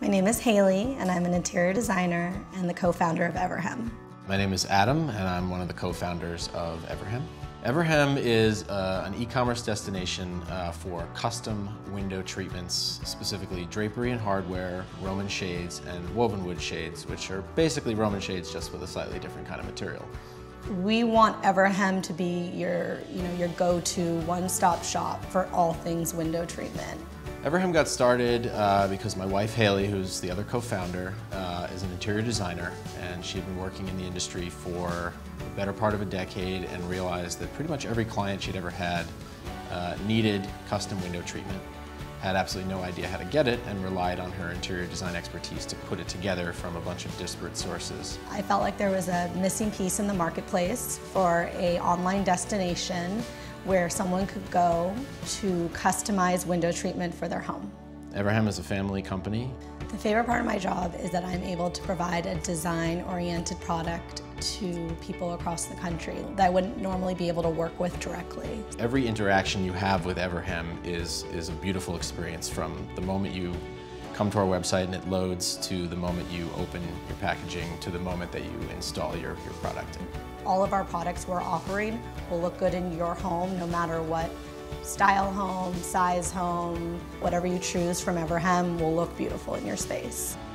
My name is Haley, and I'm an interior designer and the co-founder of Everhem. My name is Adam, and I'm one of the co-founders of Everhem. Everhem is an e-commerce destination for custom window treatments, specifically drapery and hardware, Roman shades, and woven wood shades, which are basically Roman shades just with a slightly different kind of material. We want Everhem to be your go-to one-stop shop for all things window treatment. Everhem got started because my wife Haley, who's the other co-founder, is an interior designer, and she'd been working in the industry for the better part of a decade and realized that pretty much every client she'd ever had needed custom window treatment, had absolutely no idea how to get it, and relied on her interior design expertise to put it together from a bunch of disparate sources. I felt like there was a missing piece in the marketplace for an online destination where someone could go to customize window treatment for their home. Everhem is a family company. The favorite part of my job is that I'm able to provide a design-oriented product to people across the country that I wouldn't normally be able to work with directly. Every interaction you have with Everhem is a beautiful experience, from the moment you come to our website and it loads, to the moment you open your packaging, to the moment that you install your product. All of our products we're offering will look good in your home, no matter what style home, size home, whatever you choose from Everhem will look beautiful in your space.